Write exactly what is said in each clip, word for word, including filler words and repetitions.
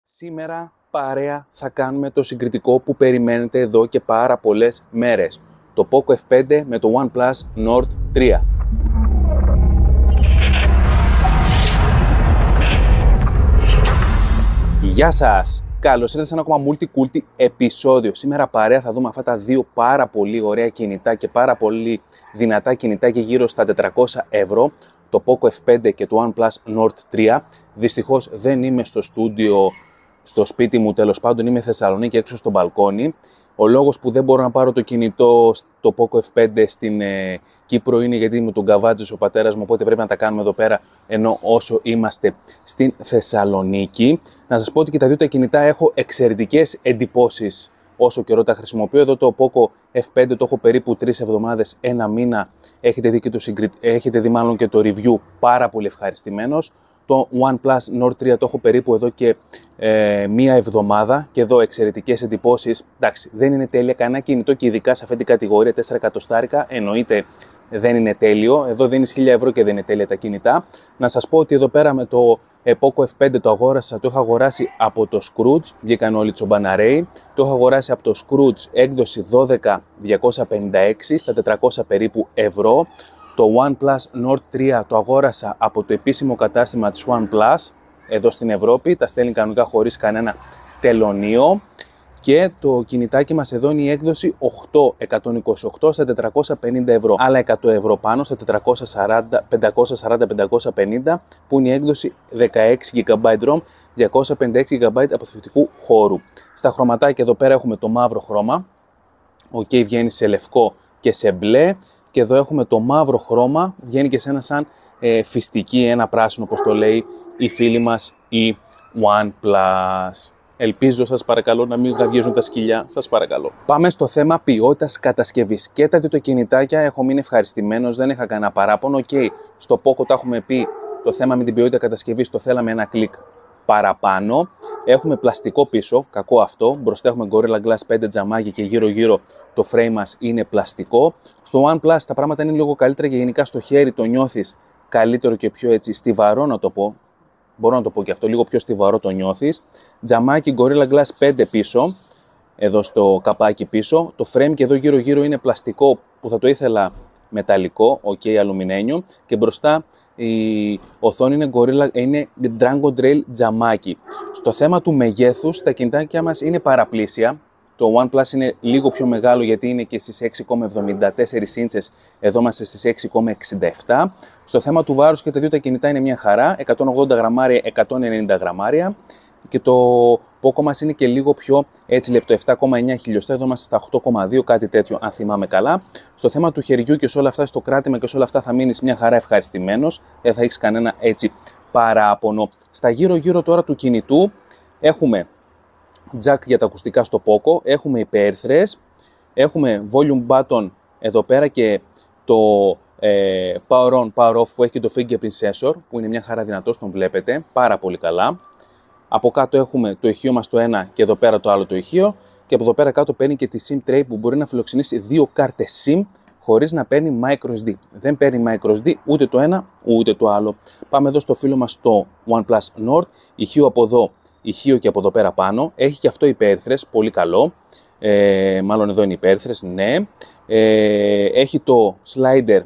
Σήμερα παρέα θα κάνουμε το συγκριτικό που περιμένετε εδώ και πάρα πολλές μέρες. Το Poco εφ φάιβ με το OnePlus Nord τρία. Γεια σας! Καλώς ήρθατε σε ένα ακόμα multi-culti επεισόδιο. Σήμερα παρέα θα δούμε αυτά τα δύο πάρα πολύ ωραία κινητά και πάρα πολύ δυνατά κινητά και γύρω στα τετρακόσια ευρώ. Το Poco εφ φάιβ και το OnePlus Nord τρία. Δυστυχώς δεν είμαι στο στούντιο, στο σπίτι μου, τέλος πάντων είμαι Θεσσαλονίκη έξω στο μπαλκόνι. Ο λόγος που δεν μπορώ να πάρω το κινητό στο Poco εφ φάιβ στην ε, Κύπρο είναι γιατί μου τον καβάτζησε ο πατέρας μου, οπότε πρέπει να τα κάνουμε εδώ πέρα ενώ όσο είμαστε στην Θεσσαλονίκη. Να σας πω ότι και τα δύο τα κινητά έχω εξαιρετικές εντυπώσεις όσο καιρό τα χρησιμοποιώ. Εδώ το Poco εφ φάιβ το έχω περίπου τρεις εβδομάδες, ένα μήνα. Έχετε δει, και το συγκρι... Έχετε δει μάλλον και το review, πάρα πολύ ευχαριστημένος. Το OnePlus Nord τρία το έχω περίπου εδώ και ε, μία εβδομάδα και εδώ εξαιρετικές εντυπώσεις. Εντάξει, δεν είναι τέλεια κανένα κινητό και ειδικά σε αυτή την κατηγορία τέσσερα εκατοστάρικα, εννοείται δεν είναι τέλειο. Εδώ δίνεις χίλια ευρώ και δεν είναι τέλεια τα κινητά. Να σας πω ότι εδώ πέρα με το Poco εφ φάιβ το αγόρασα, το έχω αγοράσει από το Scrooge, βγήκαν όλοι τσομπαναρέοι. Το έχω αγοράσει από το Scrooge έκδοση δώδεκα διακόσια πενήντα έξι στα τετρακόσια περίπου ευρώ. Το OnePlus Nord τρία το αγόρασα από το επίσημο κατάστημα της OnePlus εδώ στην Ευρώπη, τα στέλνει κανονικά χωρίς κανένα τελωνείο και το κινητάκι μας εδώ είναι η έκδοση οκτώ εκατόν είκοσι οκτώ στα τετρακόσια πενήντα ευρώ. Άλλα εκατό ευρώ πάνω στα πεντακόσια σαράντα με πεντακόσια πενήντα που είναι η έκδοση δεκαέξι τζι μπι ROM, διακόσια πενήντα έξι τζι μπι αποθηκευτικού χώρου. Στα χρωματάκια εδώ πέρα έχουμε το μαύρο χρώμα, ok, βγαίνει σε λευκό και σε μπλε. Και εδώ έχουμε το μαύρο χρώμα, βγαίνει και σε ένα σαν ε, φιστική, ένα πράσινο όπως το λέει η φίλη μας η OnePlus. Ελπίζω, σας παρακαλώ, να μην γαβγίζουν τα σκυλιά, σας παρακαλώ. Πάμε στο θέμα ποιότητας κατασκευής. Και τα δύο τα κινητάκια έχω μείνει ευχαριστημένος, δεν είχα κανένα παράπονο. Ok, στο Poco τα έχουμε πει, το θέμα με την ποιότητα κατασκευής το θέλαμε ένα κλικ παραπάνω. Έχουμε πλαστικό πίσω, κακό αυτό. Μπροστά έχουμε Gorilla Glass πέντε τζαμάκι και γύρω γύρω το frame μας είναι πλαστικό. Στο OnePlus τα πράγματα είναι λίγο καλύτερα και γενικά στο χέρι το νιώθεις καλύτερο και πιο έτσι στιβαρό, να το πω. Μπορώ να το πω και αυτό, λίγο πιο στιβαρό το νιώθεις. Τζαμάκι Gorilla Glass πέντε πίσω, εδώ στο καπάκι πίσω. Το frame και εδώ γύρω γύρω είναι πλαστικό που θα το ήθελα μεταλλικό, ok, αλουμινένιο, και μπροστά η οθόνη είναι, Gorilla, είναι Dragon Trail τζαμάκι. Στο θέμα του μεγέθους, τα κινητάκια μας είναι παραπλήσια. Το OnePlus είναι λίγο πιο μεγάλο γιατί είναι και στις έξι κόμμα εβδομήντα τέσσερα ίντσες, εδώ είμαστε στις έξι κόμμα εξήντα επτά. Στο θέμα του βάρους και τα δύο τα κινητά είναι μια χαρά, εκατόν ογδόντα γραμμάρια, εκατόν ενενήντα γραμμάρια. Και το Poco μας είναι και λίγο πιο έτσι λεπτό, επτά κόμμα εννέα χιλιοστά, εδώ είμαστε στα οκτώ κόμμα δύο, κάτι τέτοιο αν θυμάμαι καλά. Στο θέμα του χεριού και σε όλα αυτά, στο κράτημα και σε όλα αυτά θα μείνεις μια χαρά ευχαριστημένος, δεν θα έχεις κανένα έτσι παράπονο. Στα γύρω γύρω τώρα του κινητού έχουμε jack για τα ακουστικά στο Poco, έχουμε υπέρθρες, έχουμε volume button εδώ πέρα και το ε, power on, power off που έχει και το fingerprint sensor που είναι μια χαρά δυνατός, τον βλέπετε πάρα πολύ καλά. Από κάτω έχουμε το ηχείο μας το ένα και εδώ πέρα το άλλο το ηχείο και από εδώ πέρα κάτω παίρνει και τη SIM tray που μπορεί να φιλοξενήσει δύο κάρτες SIM χωρίς να παίρνει microSD. Δεν παίρνει microSD ούτε το ένα ούτε το άλλο. Πάμε εδώ στο φίλο μας το OnePlus Nord, ηχείο από εδώ, ηχείο και από εδώ πέρα πάνω. Έχει και αυτό υπέρθρες, πολύ καλό. Ε, μάλλον εδώ είναι υπέρθρες, ναι. Ε, έχει το slider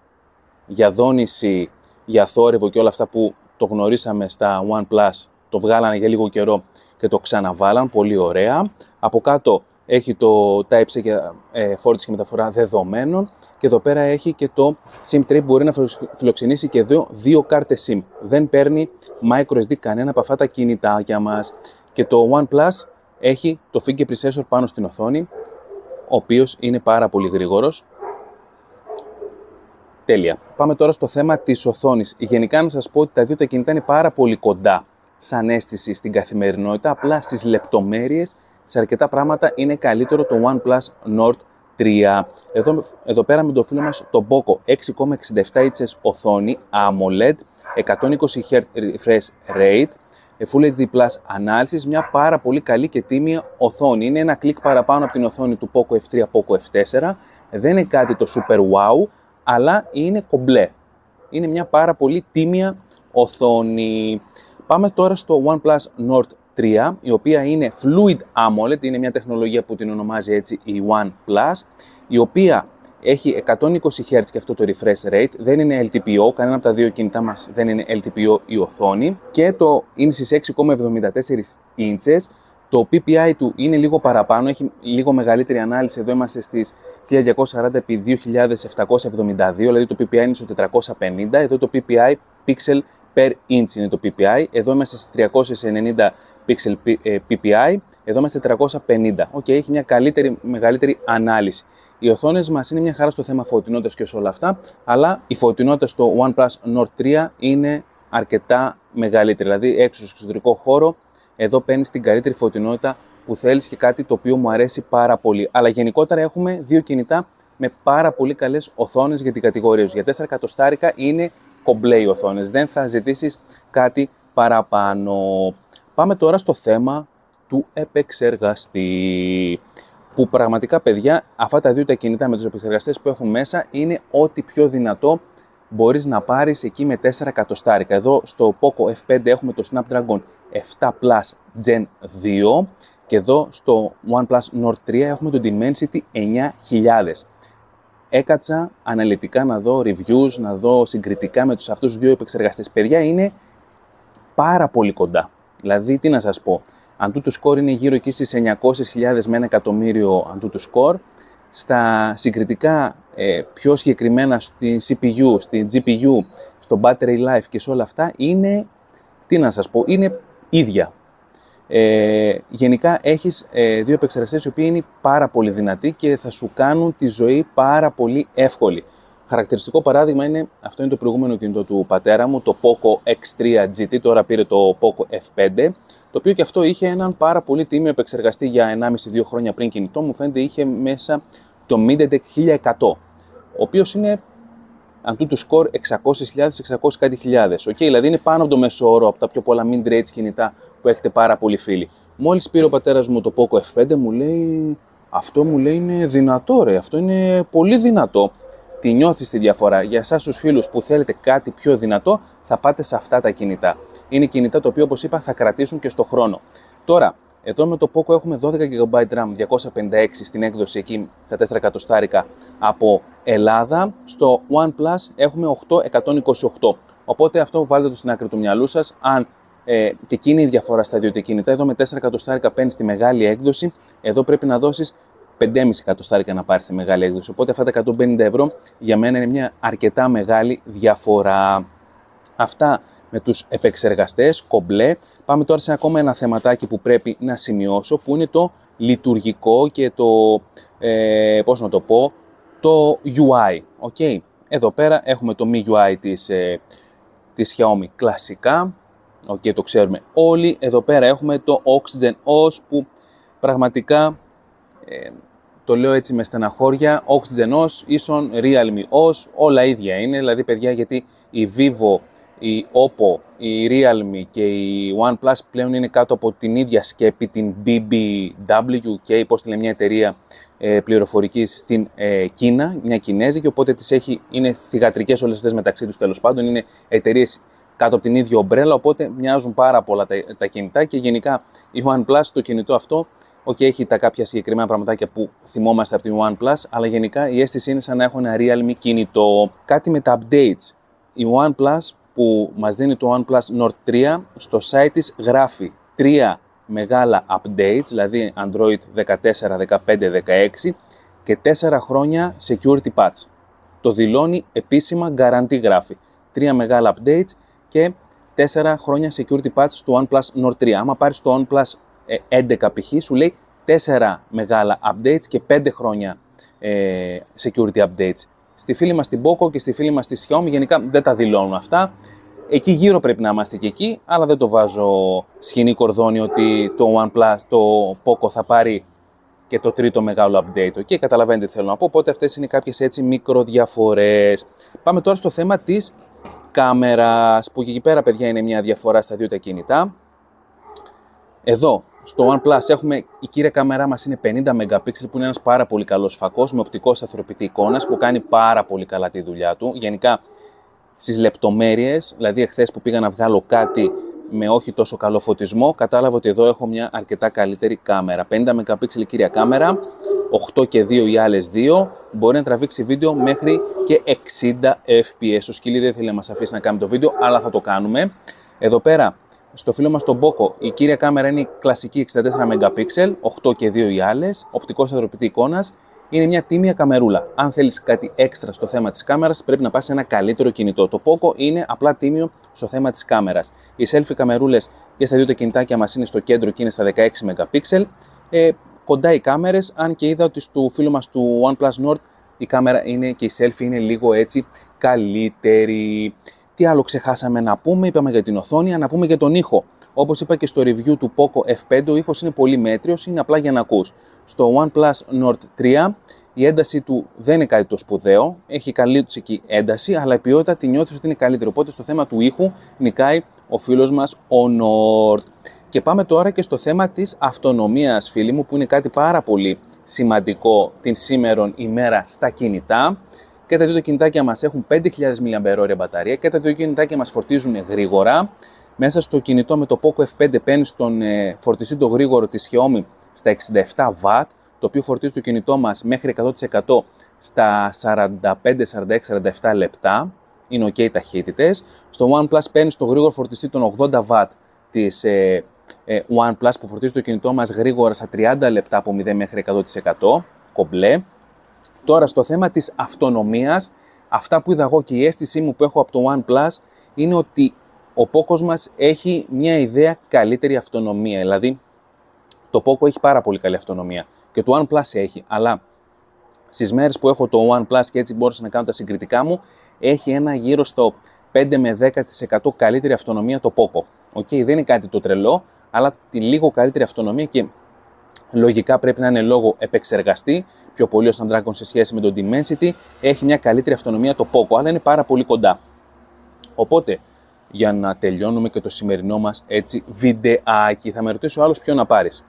για δόνηση, για θόρυβο και όλα αυτά που το γνωρίσαμε στα OnePlus. Το βγάλανε για λίγο καιρό και το ξαναβάλαν, πολύ ωραία. Από κάτω έχει το Type-C για ε, φόρτιση και μεταφορά δεδομένων και εδώ πέρα έχει και το SIM tray που μπορεί να φιλοξενήσει και δύο, δύο κάρτες SIM. Δεν παίρνει microSD κανένα από αυτά τα κινητάκια μας. Και το OnePlus έχει το fingerprint sensor πάνω στην οθόνη, ο οποίος είναι πάρα πολύ γρήγορος. Τέλεια. Πάμε τώρα στο θέμα της οθόνης. Γενικά να σας πω ότι τα δύο τα κινητά είναι πάρα πολύ κοντά σαν αίσθηση στην καθημερινότητα, απλά στις λεπτομέρειες, σε αρκετά πράγματα είναι καλύτερο το OnePlus Nord τρία. Εδώ, εδώ πέρα με το φίλο μας το Poco, έξι κόμμα εξήντα επτά ίντσες οθόνη AMOLED, εκατόν είκοσι χερτζ refresh rate, Full έιτς ντι Plus ανάλυσης, μια πάρα πολύ καλή και τίμια οθόνη. Είναι ένα κλικ παραπάνω από την οθόνη του Poco εφ τρία, Poco εφ τέσσερα, δεν είναι κάτι το super wow, αλλά είναι κομπλέ. Είναι μια πάρα πολύ τίμια οθόνη. Πάμε τώρα στο OnePlus Nord τρία, η οποία είναι Fluid AMOLED, είναι μια τεχνολογία που την ονομάζει έτσι η OnePlus, η οποία έχει εκατόν είκοσι χερτζ και αυτό το refresh rate, δεν είναι ελ τι πι ο, κανένα από τα δύο κινητά μας δεν είναι ελ τι πι ο η οθόνη και το είναι στις έξι κόμμα εβδομήντα τέσσερα ίντσες. Το πι πι άι του είναι λίγο παραπάνω, έχει λίγο μεγαλύτερη ανάλυση, εδώ είμαστε στις χίλια διακόσια σαράντα επί δύο χιλιάδες επτακόσια εβδομήντα δύο, δηλαδή το πι πι άι είναι στο τετρακόσια πενήντα, εδώ το πι πι άι pixel per inch είναι το πι πι άι, εδώ είμαστε στις τριακόσια ενενήντα pixel πι πι άι, εδώ είμαστε τετρακόσια πενήντα. Οκ, okay, έχει μια καλύτερη, μεγαλύτερη ανάλυση. Οι οθόνες μας είναι μια χαρά στο θέμα φωτεινότητας και σε όλα αυτά, αλλά η φωτεινότητα στο OnePlus Nord τρία είναι αρκετά μεγαλύτερη, δηλαδή έξω στο εξωτερικό χώρο, εδώ παίρνεις την καλύτερη φωτεινότητα που θέλεις και κάτι το οποίο μου αρέσει πάρα πολύ. Αλλά γενικότερα έχουμε δύο κινητά με πάρα πολύ καλές οθόνες για την κατηγορία τους. Για τέσσερα εκατοστάρικα είναι κομπλέ οι οθόνες, δεν θα ζητήσεις κάτι παραπάνω. Πάμε τώρα στο θέμα του επεξεργαστή. Που πραγματικά, παιδιά, αυτά τα δύο τα κινητά με τους επεξεργαστές που έχουν μέσα είναι ό,τι πιο δυνατό μπορείς να πάρεις εκεί με τέσσερα εκατοστάρικα. Εδώ στο Poco εφ φάιβ έχουμε το Snapdragon επτά Plus Gen δύο και εδώ στο OnePlus Nord τρία έχουμε το Dimensity εννιά χιλιάδες. Έκατσα αναλυτικά να δω reviews, να δω συγκριτικά με τους αυτούς δύο επεξεργαστές. Παιδιά, είναι πάρα πολύ κοντά. Δηλαδή, τι να σας πω, Antutu Score είναι γύρω εκεί στις εννιακόσιες χιλιάδες με ένα εκατομμύριο Antutu Score. Στα συγκριτικά, ε, πιο συγκεκριμένα στην σι πι γιου, στην τζι πι γιου, στο battery life και σε όλα αυτά, είναι, τι να σας πω, είναι ίδια. Ε, γενικά έχεις ε, δύο επεξεργαστές οι οποίοι είναι πάρα πολύ δυνατοί και θα σου κάνουν τη ζωή πάρα πολύ εύκολη. Χαρακτηριστικό παράδειγμα είναι, αυτό είναι το προηγούμενο κινητό του πατέρα μου, το Poco εξ τρία τζι τι, τώρα πήρε το Poco εφ φάιβ, το οποίο και αυτό είχε έναν πάρα πολύ τίμιο επεξεργαστή για ενάμιση με δύο χρόνια πριν κινητό, μου φαίνεται είχε μέσα το MediaTek χίλια εκατό, ο οποίος είναι Antutu Score εξακόσιες χιλιάδες, εξακόσιες κάτι χιλιάδες. Okay, δηλαδή είναι πάνω από το μέσο όρο από τα πιο πολλά mid-range κινητά που έχετε πάρα πολλοί φίλοι. Μόλις πήρε ο πατέρας μου το Poco εφ φάιβ, μου λέει, αυτό μου λέει είναι δυνατό ρε, αυτό είναι πολύ δυνατό. Τη νιώθεις τη διαφορά. Για εσάς τους φίλους που θέλετε κάτι πιο δυνατό, θα πάτε σε αυτά τα κινητά. Είναι κινητά τα οποία, όπως είπα, θα κρατήσουν και στο χρόνο. Τώρα, εδώ με το Poco έχουμε δώδεκα τζι μπι RAM, διακόσια πενήντα έξι στην έκδοση εκεί, τα τέσσερα εκατοστάρικα από Ελλάδα. Στο OnePlus έχουμε οκτώ εκατόν είκοσι οκτώ. Οπότε αυτό βάλτε το στην άκρη του μυαλού σας. Αν ε, και εκείνη η διαφορά στα δύο κινητά, εδώ με τέσσερα εκατοστάρικα παίρνεις τη μεγάλη έκδοση, εδώ πρέπει να δώσεις πέντε κόμμα πέντε εκατοστάρικα να πάρεις τη μεγάλη έκδοση. Οπότε αυτά τα εκατόν πενήντα ευρώ για μένα είναι μια αρκετά μεγάλη διαφορά. Αυτά με τους επεξεργαστές, κομπλέ. Πάμε τώρα σε ακόμα ένα θεματάκι που πρέπει να σημειώσω, που είναι το λειτουργικό και το, ε, πώς να το πω, το γιου άι. Okay. Εδώ πέρα έχουμε το μι γιου άι της, ε, της Xiaomi κλασικά, okay, το ξέρουμε όλοι. Εδώ πέρα έχουμε το OxygenOS που πραγματικά, ε, το λέω έτσι με στεναχώρια, OxygenOS ίσον RealmeOS, όλα ίδια είναι. Δηλαδή, παιδιά, γιατί η Vivo, η Oppo, η Realme και η OnePlus πλέον είναι κάτω από την ίδια σκέπη, την μπι μπι ντάμπλιου και πώς τη λέει μια εταιρεία ε, πληροφορικής στην ε, Κίνα, μια Κινέζικη, οπότε τις έχει, είναι θυγατρικές όλες αυτές μεταξύ τους, τέλος πάντων, είναι εταιρείες κάτω από την ίδια ομπρέλα, οπότε μοιάζουν πάρα πολλά τα, τα κινητά και γενικά η OnePlus, το κινητό αυτό, okay, έχει τα κάποια συγκεκριμένα πραγματάκια που θυμόμαστε από την OnePlus, αλλά γενικά η αίσθηση είναι σαν να έχω ένα Realme κινητό. Κάτι με τα updates. Η OnePlus που μας δίνει το OnePlus Nord τρία, στο site της γράφει τρία μεγάλα updates, δηλαδή Android δεκατέσσερα, δεκαπέντε, δεκαέξι και τέσσερα χρόνια security patch. Το δηλώνει επίσημα, guarantee γράφει. Τρία μεγάλα updates και τέσσερα χρόνια security patch στο OnePlus Nord τρία. Άμα πάρεις το OnePlus έντεκα π.χ. σου λέει τέσσερα μεγάλα updates και πέντε χρόνια ε, security updates. Στη φίλη μας την Poco και στη φίλη μας τη Xiaomi γενικά δεν τα δηλώνουν αυτά. Εκεί γύρω πρέπει να είμαστε και εκεί, αλλά δεν το βάζω σκηνή κορδόνι ότι το OnePlus, το Poco θα πάρει και το τρίτο μεγάλο update. Και καταλαβαίνετε τι θέλω να πω, οπότε αυτές είναι κάποιες έτσι μικροδιαφορές. Πάμε τώρα στο θέμα της κάμερας, που και εκεί πέρα, παιδιά, είναι μια διαφορά στα δύο τα κινητά. Εδώ στο OnePlus έχουμε, η κύρια κάμερά μας είναι πενήντα μεγαπίξελ, που είναι ένας πάρα πολύ καλός φακός με οπτικό σταθεροποιητή εικόνας που κάνει πάρα πολύ καλά τη δουλειά του. Γενικά στις λεπτομέρειες, δηλαδή εχθές που πήγα να βγάλω κάτι με όχι τόσο καλό φωτισμό, κατάλαβα ότι εδώ έχω μια αρκετά καλύτερη κάμερα. πενήντα μεγαπίξελ κύρια κάμερα, οκτώ και δύο οι άλλες δύο, μπορεί να τραβήξει βίντεο μέχρι και εξήντα φρέιμς περ σέκοντ. Ο σκύλι δεν θέλει να μας αφήσει να κάνουμε το βίντεο, αλλά θα το κάνουμε. Εδώ πέρα, στο φίλο μας τον Poco, η κύρια κάμερα είναι η κλασική εξήντα τέσσερα μεγαπίξελ, οκτώ και δύο οι άλλες, οπτικός σταθεροποιητή εικόνας. Είναι μια τίμια καμερούλα. Αν θέλεις κάτι έξτρα στο θέμα της κάμερας, πρέπει να πας σε ένα καλύτερο κινητό. Το Poco είναι απλά τίμιο στο θέμα της κάμερας. Οι selfie καμερούλες και στα δύο τα κινητάκια μας είναι στο κέντρο και είναι στα δεκαέξι μεγαπίξελ. Ε, κοντά οι κάμερες, αν και είδα ότι στο φίλο μας του OnePlus Nord η κάμερα είναι και η selfie είναι λίγο έτσι καλύτερη. Τι άλλο ξεχάσαμε να πούμε, είπαμε για την οθόνη, να πούμε για τον ήχο. Όπως είπα και στο review του Poco εφ φάιβ, ο ήχος είναι πολύ μέτριος, είναι απλά για να ακούς. Στο OnePlus Nord τρία η ένταση του δεν είναι κάτι το σπουδαίο, έχει καλή του εκεί ένταση, αλλά η ποιότητα τη νιώθεις ότι είναι καλύτερη. Οπότε στο θέμα του ήχου νικάει ο φίλος μας ο Nord. Και πάμε τώρα και στο θέμα της αυτονομίας, φίλοι μου, που είναι κάτι πάρα πολύ σημαντικό την σήμερον ημέρα στα κινητά. Και τα δύο τα κινητάκια μας έχουν πέντε χιλιάδες μιλιαμπερ-ώρια μπαταρία και τα δύο κινητάκια μας φορτίζουν γρήγορα. Μέσα στο κινητό με το Poco εφ φάιβ παίρνει στον ε, φορτιστή το γρήγορο της Xiaomi στα εξήντα επτά βατ, το οποίο φορτίζει το κινητό μας μέχρι εκατό τοις εκατό στα σαράντα πέντε, σαράντα έξι, σαράντα επτά λεπτά. Είναι ok ταχύτητες. Στο OnePlus παίρνει στο γρήγορο φορτιστή των ογδόντα βατ της ε, ε, OnePlus που φορτίζει το κινητό μας γρήγορα στα τριάντα λεπτά από μηδέν μέχρι εκατό τοις εκατό. Κομπλέ. Τώρα στο θέμα της αυτονομίας, αυτά που είδα εγώ και η αίσθησή μου που έχω από το OnePlus είναι ότι ο Poco μας έχει μια ιδέα καλύτερη αυτονομία. Δηλαδή, το Poco έχει πάρα πολύ καλή αυτονομία και το OnePlus έχει, αλλά στις μέρες που έχω το OnePlus και έτσι μπόρεσα να κάνω τα συγκριτικά μου, έχει ένα γύρω στο πέντε με δέκα τοις εκατό καλύτερη αυτονομία το Poco. Okay, δεν είναι κάτι το τρελό, αλλά τη λίγο καλύτερη αυτονομία και λογικά πρέπει να είναι λόγω επεξεργαστή, πιο πολύ ο Snapdragon σε σχέση με το Dimensity, έχει μια καλύτερη αυτονομία το Poco, αλλά είναι πάρα πολύ κοντά. Οπότε, για να τελειώνουμε και το σημερινό μας έτσι βιντεάκι, θα με ρωτήσει ο άλλος ποιο να πάρεις.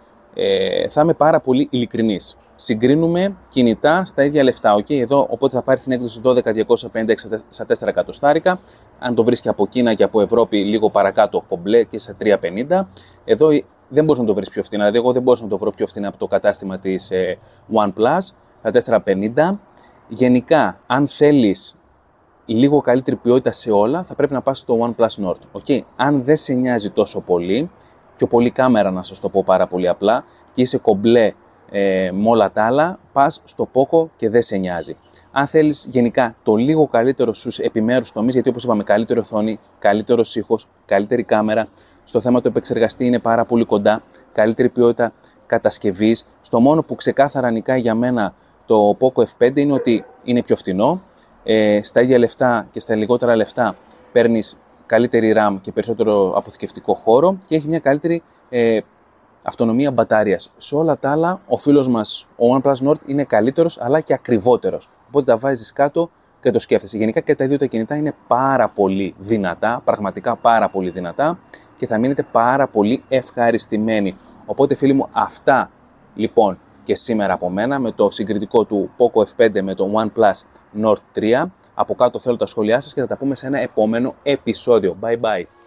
Ε, θα είμαι πάρα πολύ ειλικρινής. Συγκρίνουμε κινητά στα ίδια λεφτά, okay? Εδώ, οπότε θα πάρεις την έκδοση δώδεκα διακόσια πενήντα έξι στα τέσσερα εκατοστάρικα. Αν το βρεις και από Κίνα και από Ευρώπη λίγο παρακάτω, κομπλέ και στα τρία πενήντα. Εδώ δεν μπορείς να το βρεις πιο φθηνά, δηλαδή εγώ δεν μπορούσα να το βρω πιο φθηνά από το κατάστημα της ε, OnePlus, τα τέσσερα πενήντα. Γενικά, αν θέλεις λίγο καλύτερη ποιότητα σε όλα, θα πρέπει να πας στο OnePlus Nord. Okay? Αν δεν σε νοιάζει τόσο πολύ, πιο πολύ κάμερα να σας το πω πάρα πολύ απλά, και είσαι κομπλέ ε, με όλα τα άλλα, πας στο Poco και δεν σε νοιάζει. Αν θέλεις γενικά το λίγο καλύτερο στους επιμέρους τομείς, γιατί όπως είπαμε καλύτερη οθόνη, καλύτερος ήχος, καλύτερη κάμερα, στο θέμα του επεξεργαστή είναι πάρα πολύ κοντά, καλύτερη ποιότητα κατασκευής. Στο μόνο που ξεκάθαρα νικάει για μένα το Poco εφ φάιβ είναι ότι είναι πιο φθηνό. Ε, στα ίδια λεφτά και στα λιγότερα λεφτά παίρνεις καλύτερη RAM και περισσότερο αποθηκευτικό χώρο και έχει μια καλύτερη ε, αυτονομία μπαταρίας. Σε όλα τα άλλα, ο φίλος μας, ο OnePlus Nord, είναι καλύτερος αλλά και ακριβότερος. Οπότε τα βάζεις κάτω και το σκέφτεσαι. Γενικά και τα δύο τα κινητά είναι πάρα πολύ δυνατά, πραγματικά πάρα πολύ δυνατά και θα μείνετε πάρα πολύ ευχαριστημένοι. Οπότε φίλοι μου, αυτά λοιπόν και σήμερα από μένα με το συγκριτικό του Poco εφ φάιβ με το OnePlus Nord τρία. Από κάτω θέλω τα σχόλιά σας και θα τα πούμε σε ένα επόμενο επεισόδιο. Bye bye!